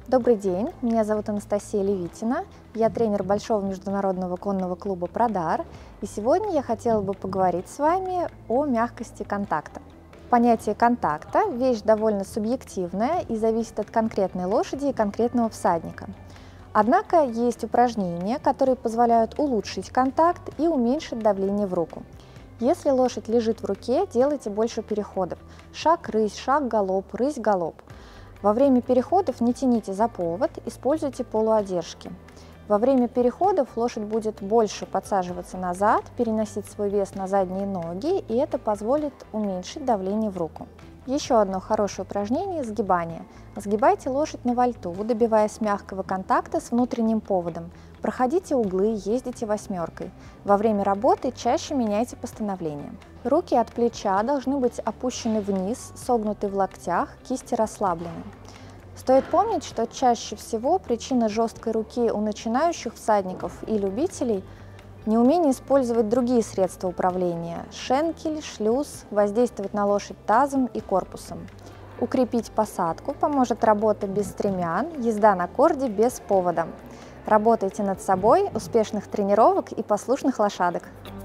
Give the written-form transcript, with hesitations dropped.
Добрый день, меня зовут Анастасия Левитина, я тренер Большого международного конного клуба «Продар», и сегодня я хотела бы поговорить с вами о мягкости контакта. Понятие контакта – вещь довольно субъективная и зависит от конкретной лошади и конкретного всадника. Однако есть упражнения, которые позволяют улучшить контакт и уменьшить давление в руку. Если лошадь лежит в руке, делайте больше переходов – шаг-рысь, шаг-галоп, рысь-галоп. Во время переходов не тяните за повод, используйте полуодержки. Во время переходов лошадь будет больше подсаживаться назад, переносить свой вес на задние ноги, и это позволит уменьшить давление в руку. Еще одно хорошее упражнение – сгибание. Сгибайте лошадь на вальту, добиваясь мягкого контакта с внутренним поводом. Проходите углы, ездите восьмеркой. Во время работы чаще меняйте постановление. Руки от плеча должны быть опущены вниз, согнуты в локтях, кисти расслаблены. Стоит помнить, что чаще всего причина жесткой руки у начинающих всадников и любителей – неумение использовать другие средства управления – шенкель, шлюз, воздействовать на лошадь тазом и корпусом. Укрепить посадку поможет работа без стремян, езда на корде без повода. Работайте над собой, успешных тренировок и послушных лошадок!